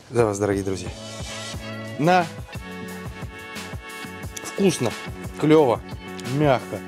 За вас, дорогие друзья. На. Вкусно, клево, мягко.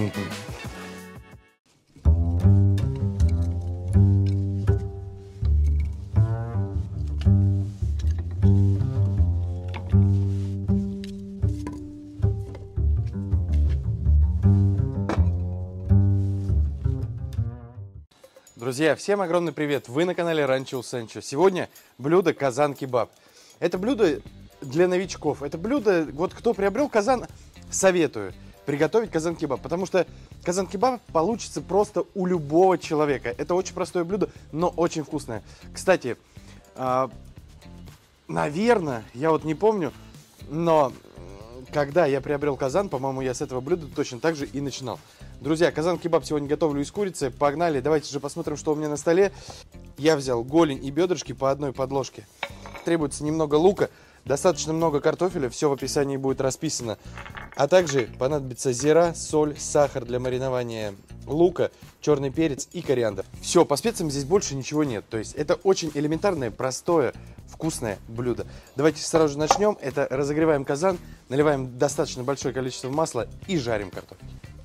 Друзья, всем огромный привет! Вы на канале Ранчо Усенчо. Сегодня блюдо казан-кебаб. Это блюдо для новичков. Это блюдо, вот кто приобрел казан, советую приготовить казан-кебаб. Потому что казан-кебаб получится просто у любого человека. Это очень простое блюдо, но очень вкусное. Кстати, наверное, я вот не помню, но когда я приобрел казан, по-моему, я с этого блюда точно так же и начинал. Друзья, казан-кебаб сегодня готовлю из курицы. Погнали, давайте же посмотрим, что у меня на столе. Я взял голень и бедрышки по одной подложке. Требуется немного лука, достаточно много картофеля, все в описании будет расписано. А также понадобится зира, соль, сахар для маринования лука, черный перец и кориандр. Все, по специям здесь больше ничего нет. То есть это очень элементарное, простое, вкусное блюдо. Давайте сразу же начнем. Это разогреваем казан, наливаем достаточно большое количество масла и жарим картофель.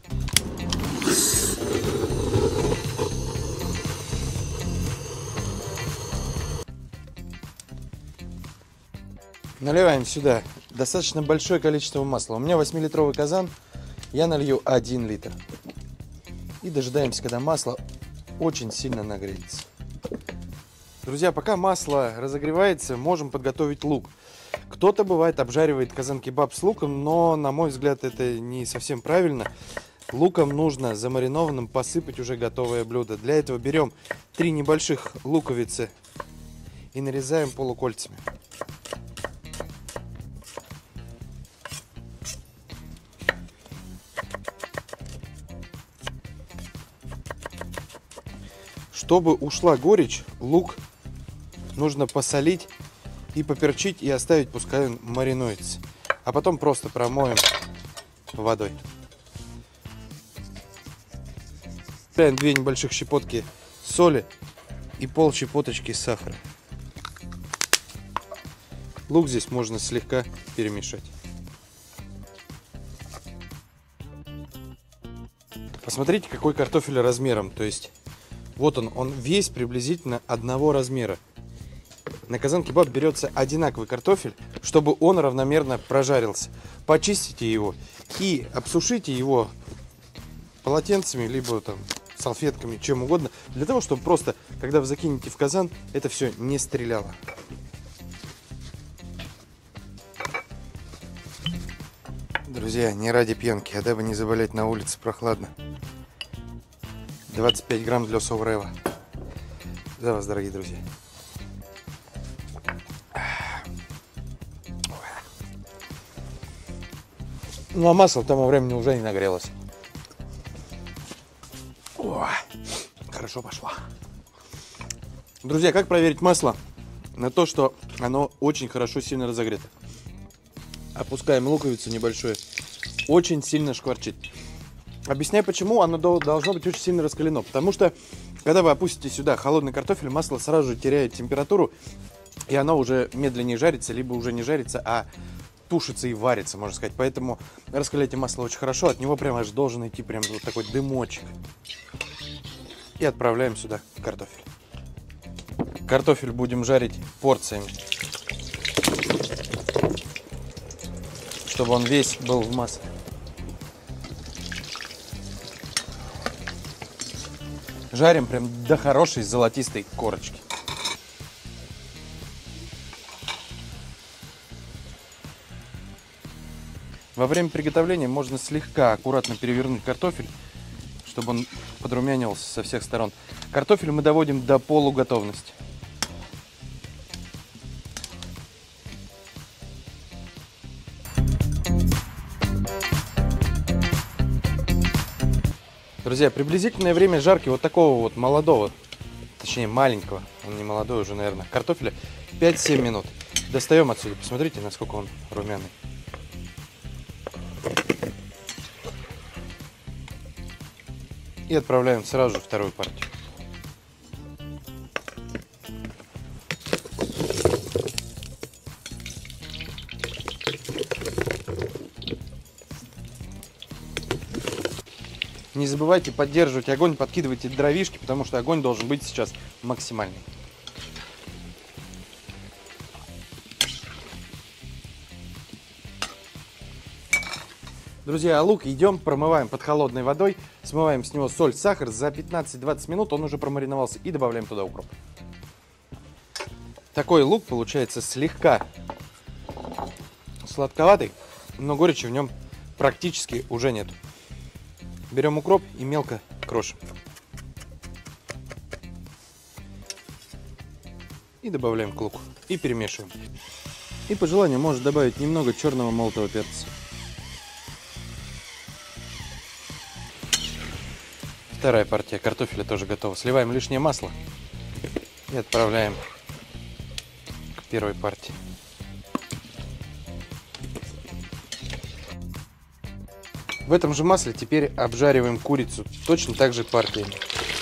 Наливаем сюда достаточно большое количество масла. У меня 8-литровый казан, я налью 1 литр. И дожидаемся, когда масло очень сильно нагреется. Друзья, пока масло разогревается, можем подготовить лук. Кто-то, бывает, обжаривает казан-кебаб с луком, но, на мой взгляд, это не совсем правильно. Луком нужно замаринованным посыпать уже готовое блюдо. Для этого берем 3 небольших луковицы и нарезаем полукольцами. Чтобы ушла горечь, лук нужно посолить и поперчить и оставить, пускай он маринуется. А потом просто промоем водой. Добавляем 2 небольших щепотки соли и пол щепоточки сахара. Лук здесь можно слегка перемешать. Посмотрите, какой картофель размером. То есть вот он весь приблизительно одного размера. На казан-кебаб берется одинаковый картофель, чтобы он равномерно прожарился. Почистите его и обсушите его полотенцами, либо там салфетками, чем угодно, для того, чтобы просто, когда вы закинете в казан, это все не стреляло. Друзья, не ради пьянки, а дабы не заболеть на улице прохладно. 25 грамм для соврева. За вас, дорогие друзья. Ну а масло к тому времени уже не нагрелось. О, хорошо пошло. Друзья, как проверить масло на то, что оно очень хорошо сильно разогрето? Опускаем луковицу небольшую. Очень сильно шкварчит. Объясняю, почему оно должно быть очень сильно раскалено. Потому что, когда вы опустите сюда холодный картофель, масло сразу же теряет температуру, и оно уже медленнее жарится, либо уже не жарится, а тушится и варится, можно сказать. Поэтому раскаляйте масло очень хорошо, от него прямо аж должен идти прям вот такой дымочек. И отправляем сюда картофель. Картофель будем жарить порциями, чтобы он весь был в масле. Жарим прям до хорошей золотистой корочки. Во время приготовления можно слегка аккуратно перевернуть картофель, чтобы он подрумянивался со всех сторон. Картофель мы доводим до полуготовности. Друзья, приблизительное время жарки вот такого вот молодого, точнее маленького, он не молодой уже, наверное, картофеля 5-7 минут. Достаем отсюда, посмотрите, насколько он румяный. И отправляем сразу же вторую партию. не забывайте поддерживать огонь, подкидывайте дровишки, потому что огонь должен быть сейчас максимальный. Друзья, лук идем, промываем под холодной водой, смываем с него соль, сахар. За 15-20 минут он уже промариновался и добавляем туда укроп. Такой лук получается слегка сладковатый, но горечи в нем практически уже нет. Берем укроп и мелко крошим. И добавляем к луку. И перемешиваем. И по желанию можно добавить немного черного молотого перца. Вторая партия картофеля тоже готова. Сливаем лишнее масло и отправляем к первой партии. В этом же масле теперь обжариваем курицу, точно так же партиями.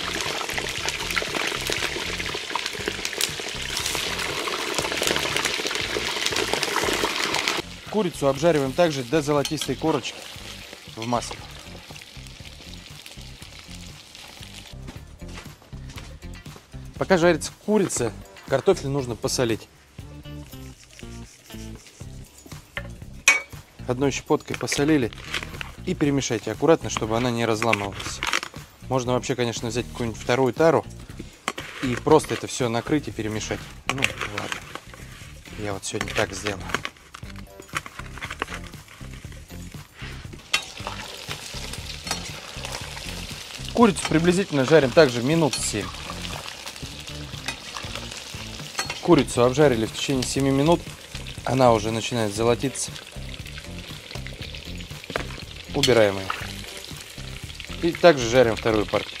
Курицу обжариваем также до золотистой корочки в масле. Пока жарится курица, картофель нужно посолить. Одной щепоткой посолили и перемешайте аккуратно, чтобы она не разламывалась. Можно вообще, конечно, взять какую-нибудь вторую тару и просто это все накрыть и перемешать. Ну, ладно. Я вот сегодня так сделаю. Курицу приблизительно жарим также минут 7. Курицу обжарили в течение 7 минут. Она уже начинает золотиться. Убираем ее. И также жарим вторую партию.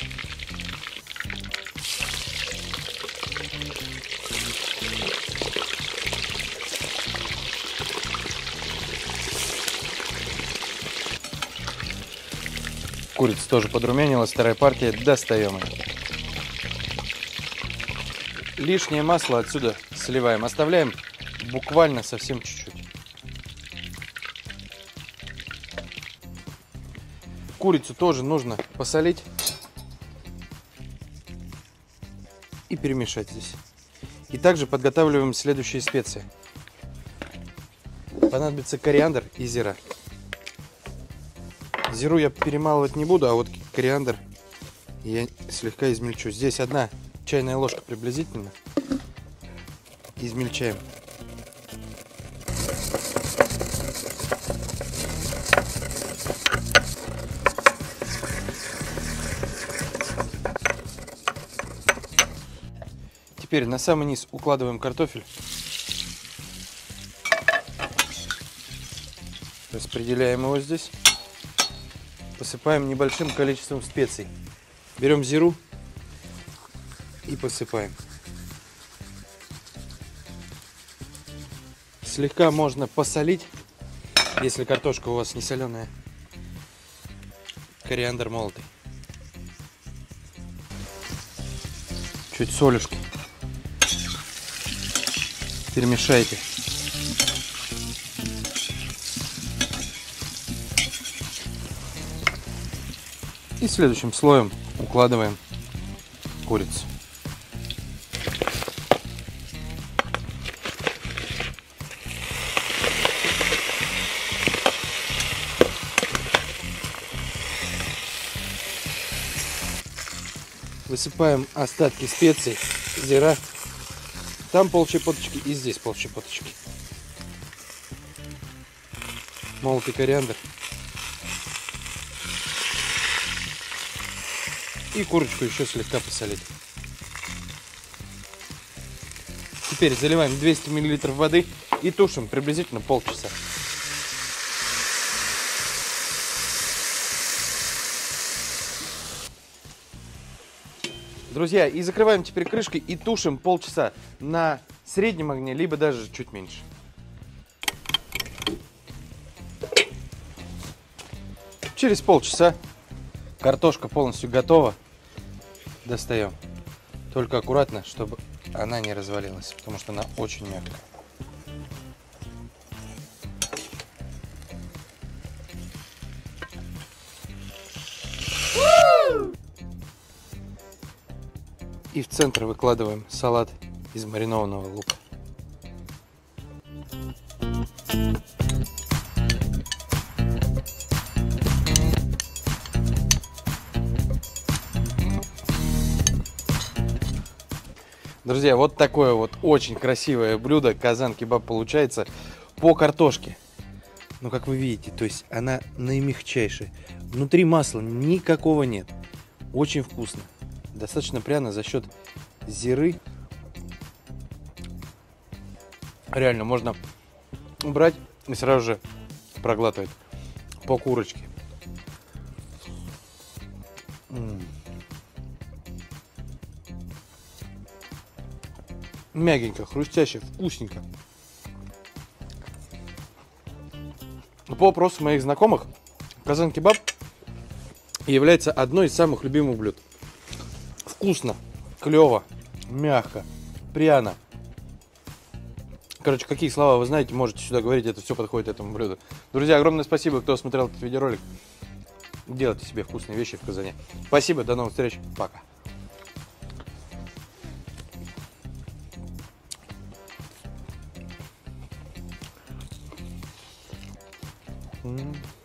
Курица тоже подрумянилась. Вторая партия. Достаем ее. Лишнее масло отсюда сливаем. Оставляем буквально совсем чуть-чуть. Курицу тоже нужно посолить и перемешать здесь. И также подготавливаем следующие специи. Понадобится кориандр и зира. Зиру я перемалывать не буду, а вот кориандр я слегка измельчу. Здесь 1 чайная ложка приблизительно. Измельчаем. Теперь на самый низ укладываем картофель. Распределяем его здесь. Посыпаем небольшим количеством специй. Берем зиру и посыпаем. Слегка можно посолить, если картошка у вас не соленая. Кориандр молотый. Чуть солюшки. Перемешайте. И следующим слоем укладываем курицу. Высыпаем остатки специй, зира. Там полщепоточки и здесь полщепоточки. Молотый кориандр. И курочку еще слегка посолить. Теперь заливаем 200 мл воды и тушим приблизительно полчаса. Друзья, и закрываем теперь крышкой и тушим полчаса на среднем огне, либо даже чуть меньше. Через полчаса картошка полностью готова. Достаем. Только аккуратно, чтобы она не развалилась, потому что она очень мягкая. И в центр выкладываем салат из маринованного лука. Друзья, вот такое вот очень красивое блюдо казан-кебаб получается по картошке. Ну, как вы видите, то есть она наимягчайшая. Внутри масла никакого нет. Очень вкусно. Достаточно пряно за счет зиры. Реально, можно брать и сразу же проглатывать по курочке. Мягенько, хрустяще, вкусненько. По вопросу моих знакомых, казан-кебаб является одной из самых любимых блюд. Вкусно, клево, мягко, пряно. Короче, какие слова вы знаете, можете сюда говорить, это все подходит этому блюду. Друзья, огромное спасибо, кто смотрел этот видеоролик. Делайте себе вкусные вещи в Казани. Спасибо, до новых встреч, пока. Mm-hmm.